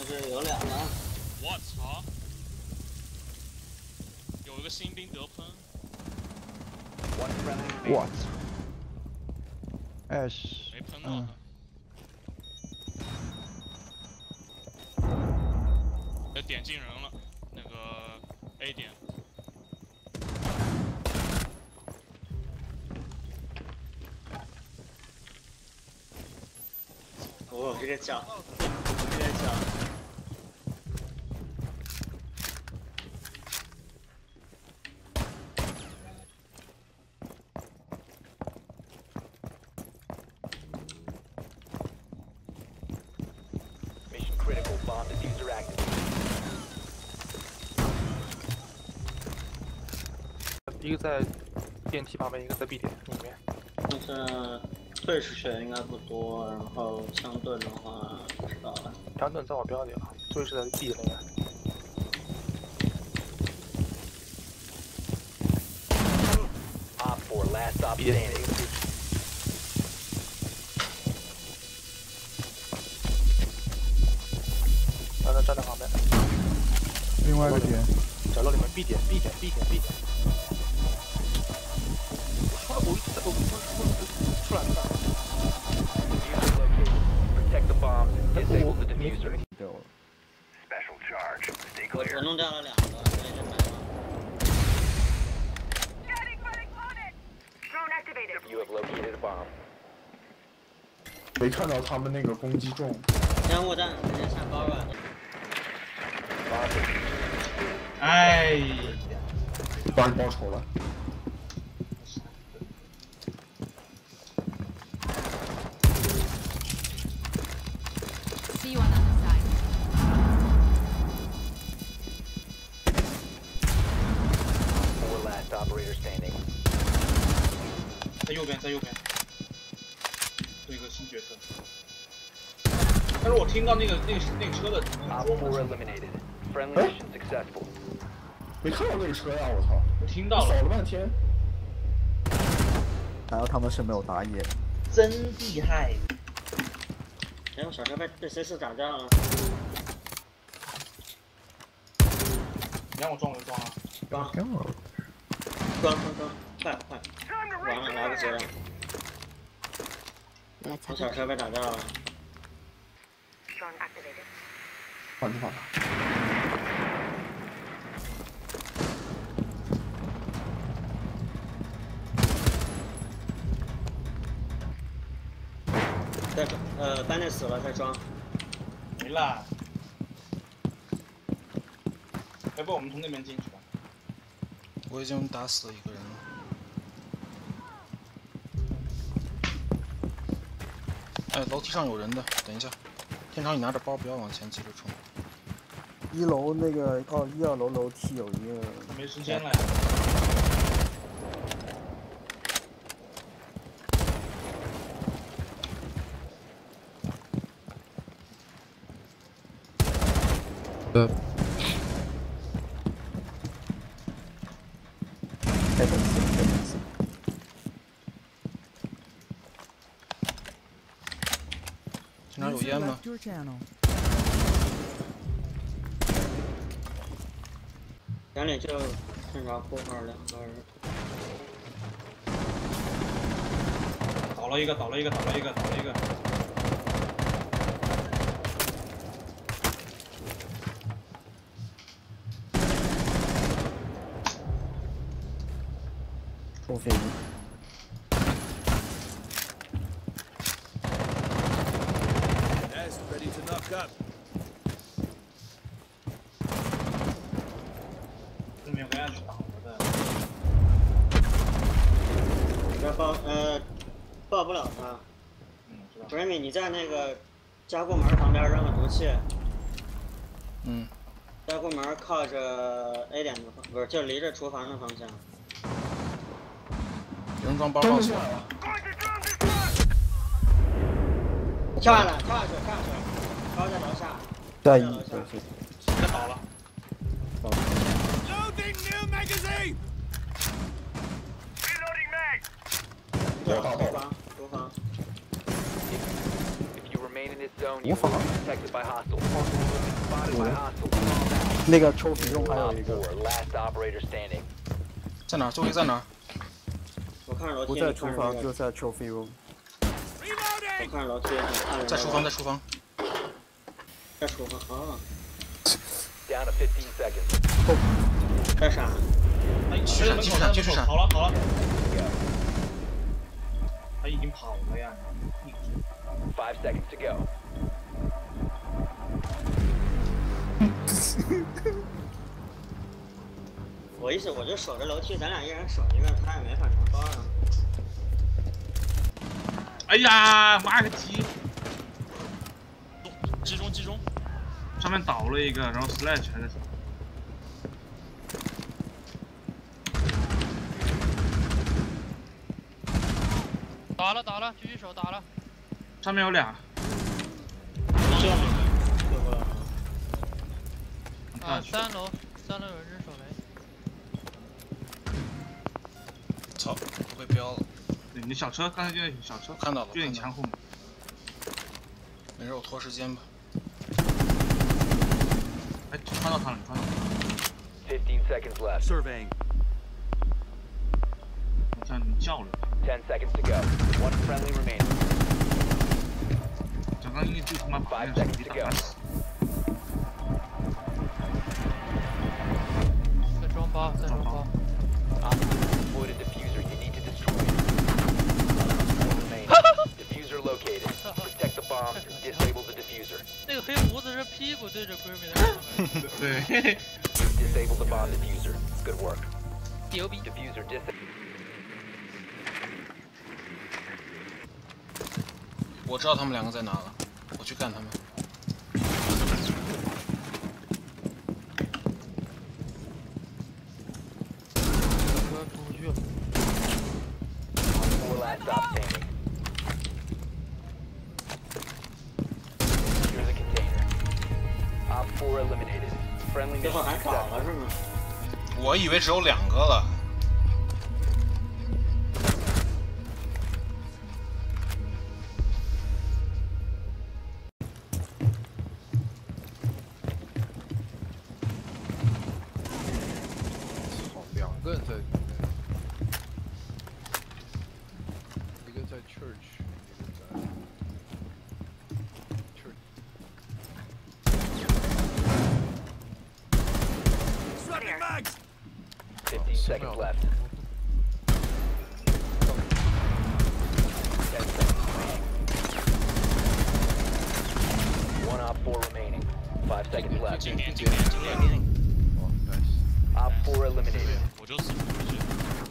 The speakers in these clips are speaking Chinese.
是有两个。 我操！有一个新兵得喷。 我操！哎是。 没喷到他。点进人了，那个 A 点。 哦，这个脚，这个脚。 一个在电梯旁边，一个在 B 点里面。 但是退出去应该不多，然后枪盾的话不知道了。 枪盾在我标里了，退是在 B 那边。B 点一个 B。站在旁边。 另外一个点。 角落里面 B 点。我一直在出来了。 我弄掉了两个，所以就没了。 没看到他们那个攻击重。 烟雾弹直接下高了。 哎， 帮你报仇了。 See you on the other side. 在右边，有一个新角色。但是我听到那个车的。 没看到那个车呀！我操！ 我听到了， 扫了半天。 还有他们是没有打野， 真厉害！ 哎，我小车被谁是打掉了？ 你让我装我就装啊！ 装，快！完了，来不及了。我小车被打掉了。 换他。班内死了，再装。 没啦。要不我们从那边进去吧？ 我已经打死了一个人了。哎，楼梯上有人的，等一下。天长，你拿着包，不要往前急着冲。 一楼那个1、2楼楼梯有一个。 没时间了。 这哪有烟吗？ 两点就看着后面两个人。 倒了一个。 中飞机。 对面围下去打我的。 要爆不了他。 知道。 Remy， 你在那个加固门旁边扔了毒气。加固门靠着 A 点的方，不是，就离着厨房的方向。 有人装包告诉我。 跳下去，包在楼下。 在楼下。 他倒了。 Loading new magazine. Reloading mag. 厨房。 If you remain in this zone, 无法。那个抽皮中还有一个， 在哪儿？座位在哪儿？ 我看着楼梯， 不在厨房，就在 trophy room。 我看着楼梯， 在厨房，在厨房。 在厨房啊！ Down to 15 seconds. 干啥？ 哎， 去闪，继续闪，继续闪。 好了好了，他已经跑了呀。 5 seconds to go. 我意思我就守着楼梯，咱俩一人守一个，他也没法能高上。 哎呀，妈个鸡！ 集中集中， 上面倒了一个，然后 slash 还在。 打了打了，狙击手打了。 上面有俩。 这样对不了。 啊，3楼有人扔手雷。 操，被标了。 对，你小车刚才就那小车， 看到了， 就你墙后面。 没事，我拖时间吧。 哎，看到他了，你看到他了。 15 seconds left. Surveying. 我看你叫了。 10 seconds to go. 1 friendly remaining. 刚刚因为就他妈把那个手机打死。 在装包，在装包。 Deployed a diffuser. You need to destroy it. 1 remaining. Diffuser located. Protect the bombs and disable the diffuser. 那个黑胡子是屁股对着闺蜜的。 对。 Disable the bomb diffuser. Good work. 牛逼。 Diffuser disabled. 我知道他们两个在哪了，我去干他们。 我出不去了。 4 last stop standing. Secure the container. Op 4 eliminated. Friendly 最后 mission 还倒 successful. 了是吗？ 我以为只有2个了。 2个人在里面，一个在 church， 一个在 church。 15 seconds left. 10 seconds remaining. 1 Op 4 remaining. 5 seconds left. 经典经典经典。 哦 ，nice。 Op 4 eliminated. 我就死不去。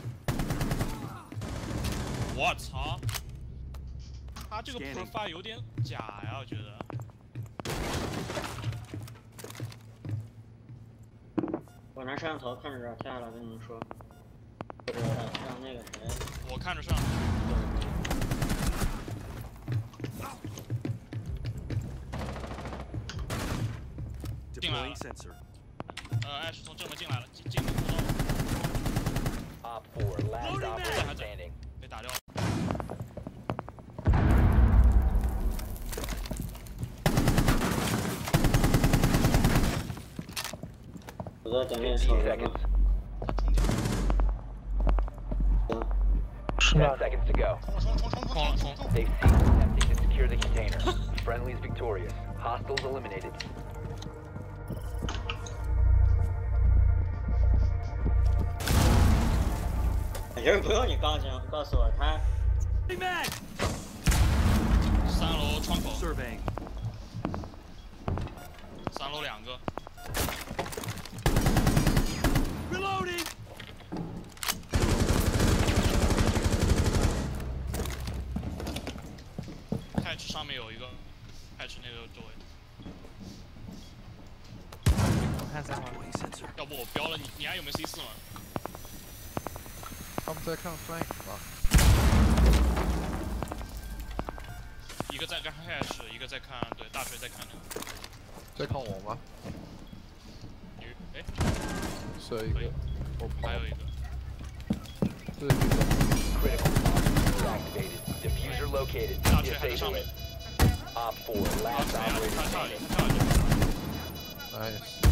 我操！他这个 profile 有点假呀，我觉得。 我拿摄像头看着这儿跳下来跟你们说，或者让那个谁。 我看着上。 进来了。艾什从正门进来了，进门过道。 Op 4 last operator standing. 被打掉了。 我在等你 15 手上。 seconds. 10 seconds to go. 冲！ They've ceased attempting to secure the container. Friendly's victorious. Hostiles eliminated. 其实不用你告诉我，他。 3楼窗口。3楼2个。Reloading。hatch 上面有一个 hatch 那个周围。 我看3号。 要不我标了你，你还有没有 C4 吗？ 他们在看 flank 吧？ 一个在看 hash， 一个在看，对，大锤在看那个。 在看我吗？ 哎， 是一个，我跑。 还有一个。 这一个。 Critical. Activated. Diffuser located. 大锤还在上 Disable 面。 it. Op 4, last operator 他跳里， standing. 他跳里。 Nice.